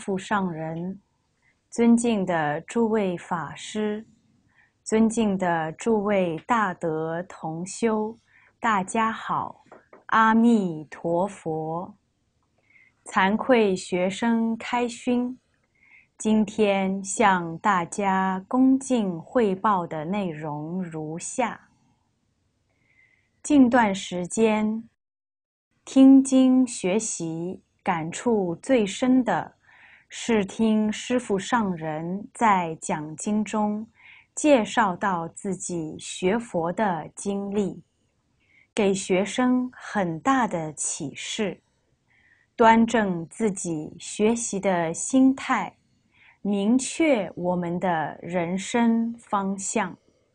父上人，尊敬的诸位法师，尊敬的诸位大德同修，大家好，阿弥陀佛。惭愧学生开勋，今天向大家恭敬汇报的内容如下。近段时间听经学习感触最深的是听师父上人在讲经中介绍到自己学佛的经历，给学生很大的启示，端正自己学习的心态，明确我们的人生方向。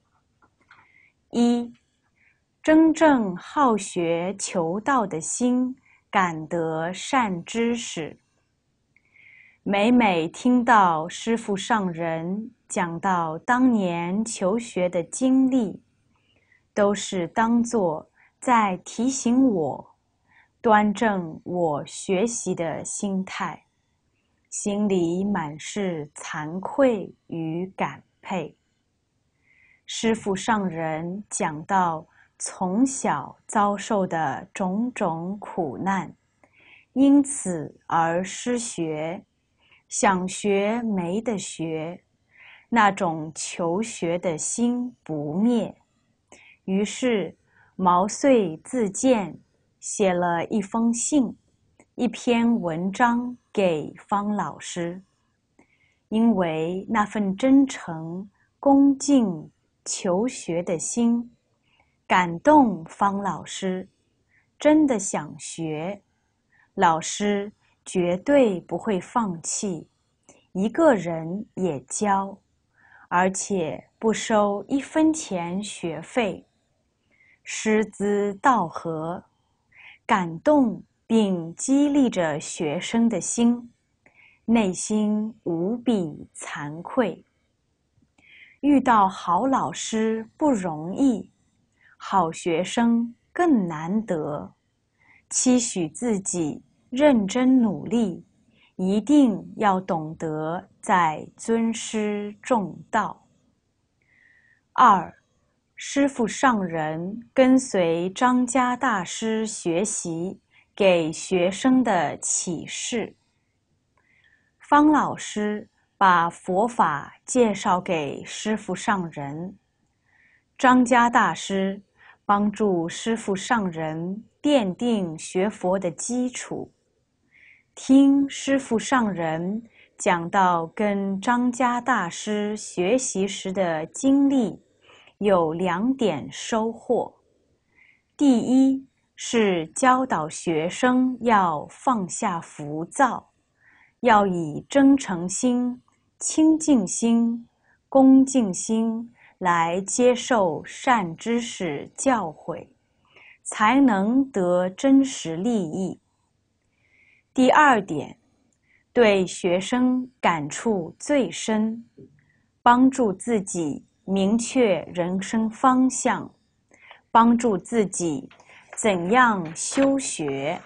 一，真正好学求道的心，感得善知识。每每听到师父上人讲到当年求学的经历，都是当作在提醒我端正我学习的心态，心里满是惭愧与感佩。师父上人讲到从小遭受的种种苦难，因此而失学，想学没得学，那种求学的心不灭，于是毛遂自荐，写了一封信，一篇文章给方老师。因为那份真诚恭敬求学的心，感动方老师，真的想学，老师绝对不会放弃，一个人也教，而且不收1分钱学费，师资道合，感动并激励着学生的心，内心无比惭愧。遇到好老师不容易，好学生更难得，期许自己认真努力，一定要懂得在尊师重道。二，师父上人跟随张家大师学习，给学生的启示。方老师把佛法介绍给师父上人，张家大师帮助师父上人奠定学佛的基础。听师父上人讲到跟张家大师学习时的经历，有2点收获。第一是教导学生要放下浮躁，要以真诚心、清净心、恭敬心来接受善知识教诲，才能得真实利益。第2点，对学生感触最深，帮助自己明确人生方向，帮助自己怎样修学。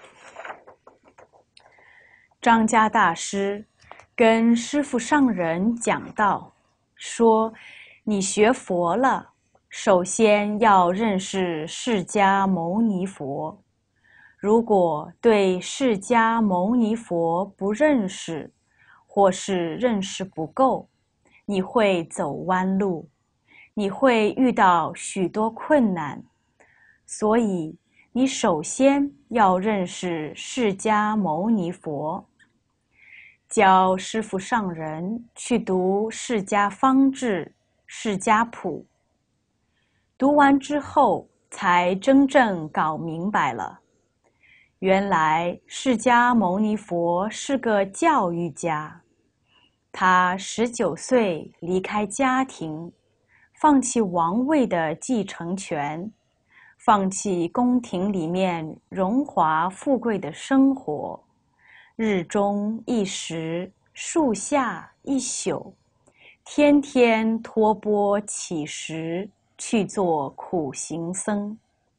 张家大师跟师父上人讲道，说你学佛了，首先要认识释迦牟尼佛。如果对释迦牟尼佛不认识，或是认识不够，你会走弯路，你会遇到许多困难。所以你首先要认识释迦牟尼佛。教师父上人去读《释迦方志》《释迦谱》，读完之后才真正搞明白了，原来释迦牟尼佛是个教育家。他19岁离开家庭，放弃王位的继承权，放弃宫廷里面荣华富贵的生活，日中1时，树下1宿，天天托钵乞食，去做苦行僧。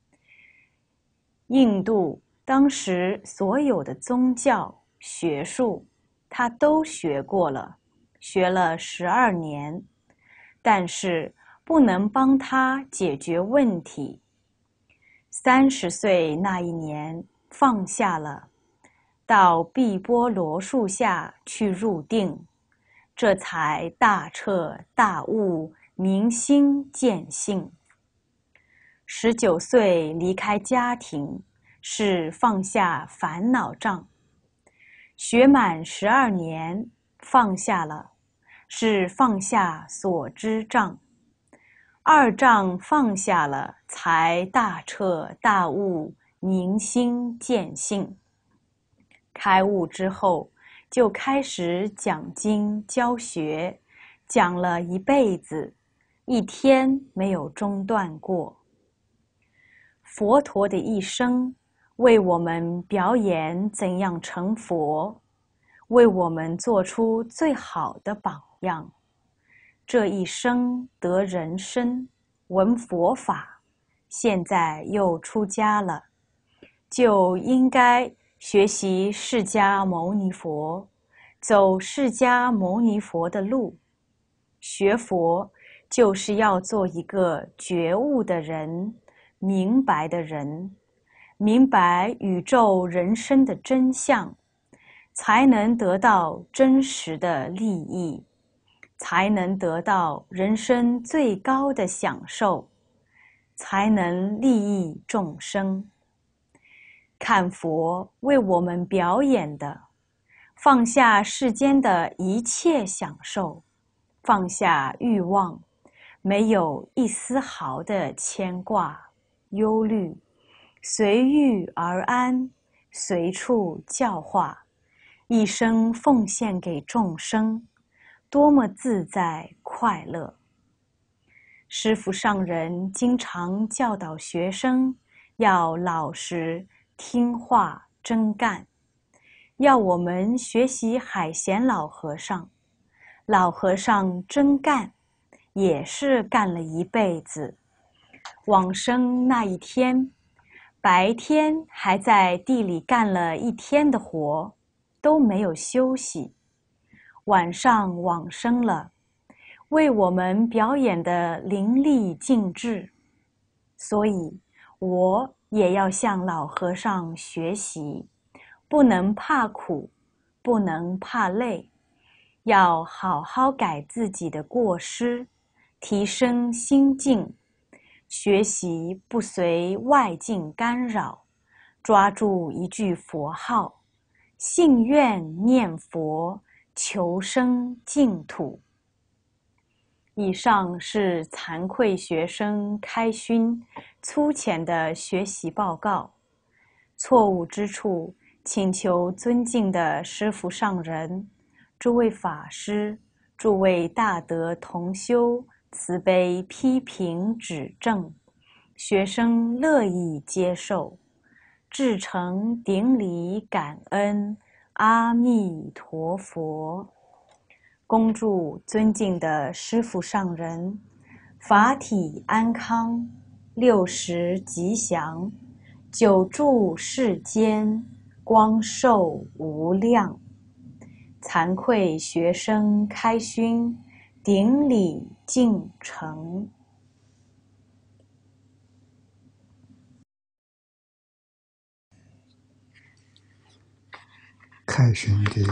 印度当时所有的宗教、学术他都学过了，学了12年，但是不能帮他解决问题。30岁那一年放下了，到碧波罗树下去入定，这才大彻大悟，明心见性。19岁离开家庭，是放下烦恼障。学满12年，放下了，是放下所知障。2障放下了，才大彻大悟，明心见性。开悟之后，就开始讲经教学，讲了一辈子，一天没有中断过。佛陀的一生，为我们表演怎样成佛，为我们做出最好的榜样。这一生得人身，闻佛法，现在又出家了，就应该学习释迦牟尼佛，走释迦牟尼佛的路。学佛就是要做一个觉悟的人，明白的人，明白宇宙人生的真相，才能得到真实的利益，才能得到人生最高的享受，才能利益众生。看佛为我们表演的，放下世间的一切享受，放下欲望，没有一丝毫的牵挂、忧虑，随遇而安，随处教化，一生奉献给众生，多么自在快乐。师父上人经常教导学生要老实听话真干，要我们学习海贤老和尚。老和尚真干，也是干了一辈子。往生那一天，白天还在地里干了一天的活，都没有休息。晚上往生了，为我们表演的淋漓尽致。所以我也要向老和尚学习，不能怕苦，不能怕累，要好好改自己的过失，提升心境，学习不随外境干扰，抓住一句佛号，信愿念佛，求生净土。以上是惭愧学生开勋粗浅的学习报告，错误之处请求尊敬的师父上人、诸位法师、诸位大德同修慈悲批评指正，学生乐意接受，至诚顶礼感恩，阿弥陀佛。恭祝尊敬的师父上人法体安康，60吉祥，久住世间，光寿无量。惭愧学生开勋，顶礼敬诚。 开勋的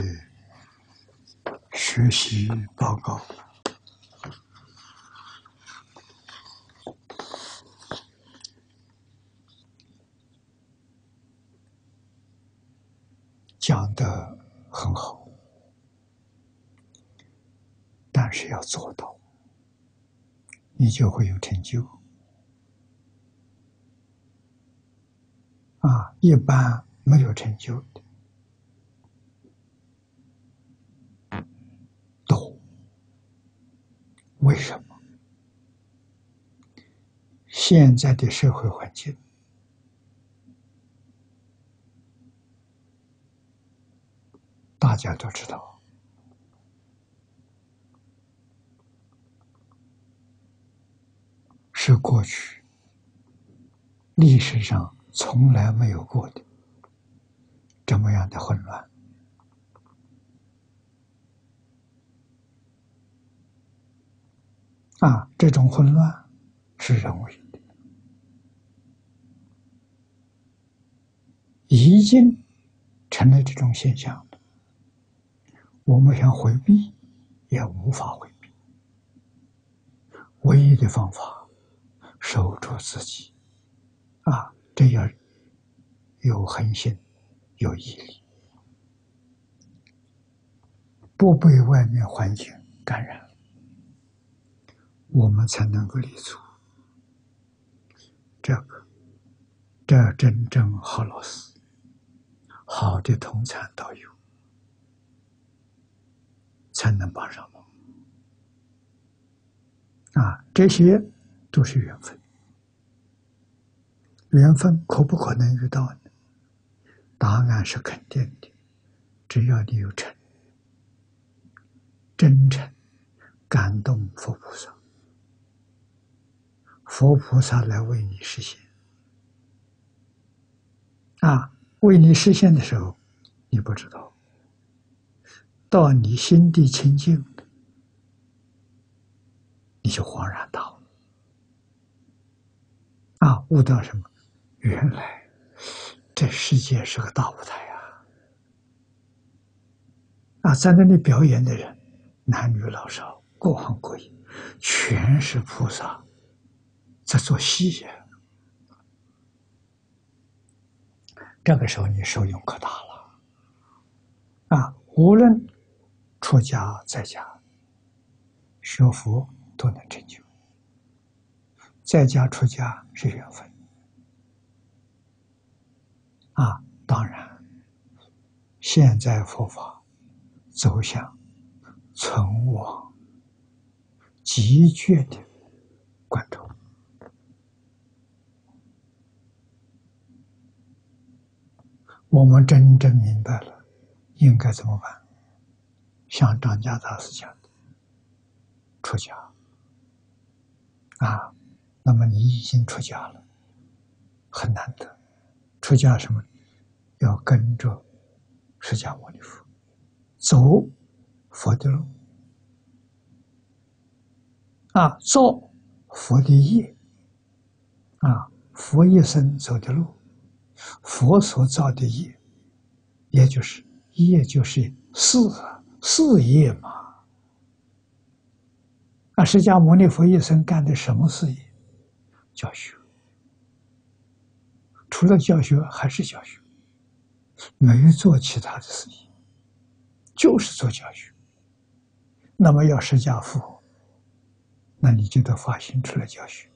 学习报告，讲得很好，但是要做到，你就会有成就。一般没有成就的多，为什么？现在的社会环境，大家都知道，是过去历史上从来没有过的这么样的混乱。 这种混乱是人为的，已经成了这种现象了。我们想回避，也无法回避。唯一的方法，守住自己，这要有恒心，有毅力，不被外面环境感染，我们才能够立足。这真正好老师，好的同参道友，才能帮上忙。这些都是缘分，缘分可不可能遇到呢？答案是肯定的，只要你有诚，真诚感动佛菩萨，佛菩萨来为你实现。为你实现的时候，你不知道，到你心地清净，你就恍然大悟。悟到什么？原来这世界是个大舞台在那里表演的人，男女老少，各行各业，全是菩萨在做戏呀。这个时候你受用可大了无论出家在家学佛都能成就，在家出家是缘分当然现在佛法走向存亡急剧的关头，我们真正明白了应该怎么办。像张家大师讲的，出家那么你已经出家了，很难得。出家什么？要跟着释迦牟尼佛走佛的路造佛的业佛一生走的路，佛所造的业，也就是业就是事业嘛。释迦牟尼佛一生干的什么事业？教学。除了教学还是教学，没做其他的事业，就是做教学。那么要释迦佛，那你就得发心出来教学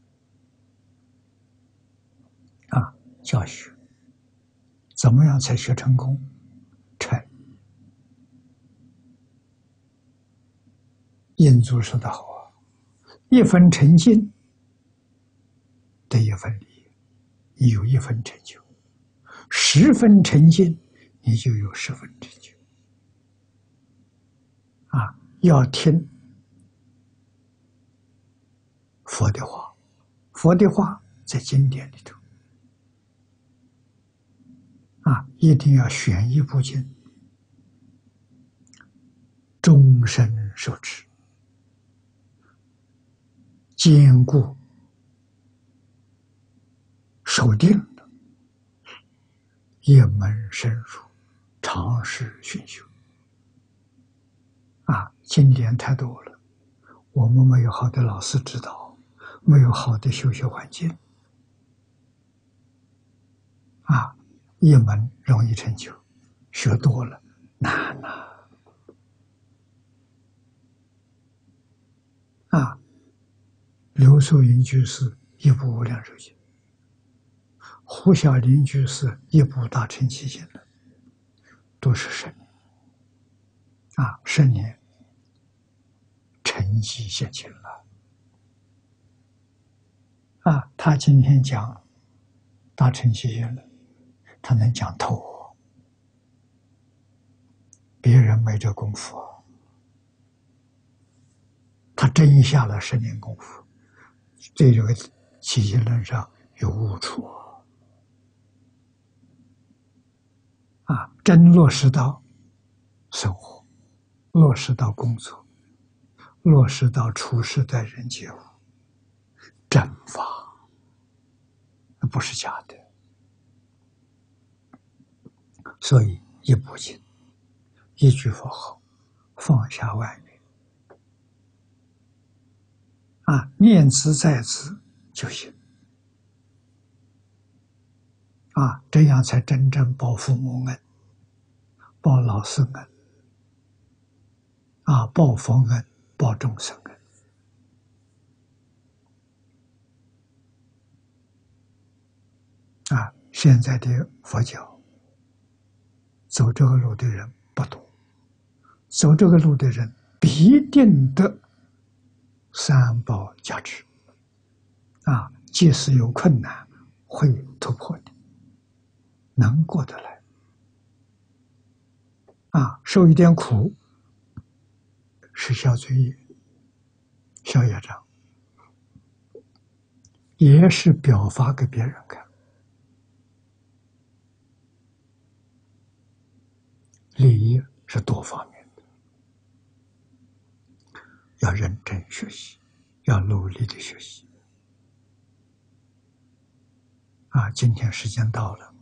教学怎么样才学成功？诚。印祖说得好一分诚信得一分利益，你有一分成就；10分诚信，你就有10分成就要听佛的话，佛的话在经典里头一定要选一部经，终身受持，坚固守定的，一门深入，长时熏修经典太多了，我们没有好的老师指导，没有好的修学环境一门容易成就，学多了难刘素云居士一部无量寿经，胡小林居士一部大乘起信了，都是10年10年成绩现前了他今天讲大乘起信了，他能讲透别人没这功夫他真下了10年功夫，对这个起信论上有悟处真落实到生活，落实到工作， 落实到处世待人接物，真法，不是假的。所以一部经，一句佛号，放下万缘，念兹在兹就行。这样才真正报父母恩，报老师恩，报佛恩，报众生恩。现在的佛教走这个路的人不多，走这个路的人必定得三宝加持。即使有困难，会突破的，能过得来。受一点苦是消罪业、消业障，也是表发给别人看。利益是多方面的，要认真学习，要努力的学习。今天时间到了，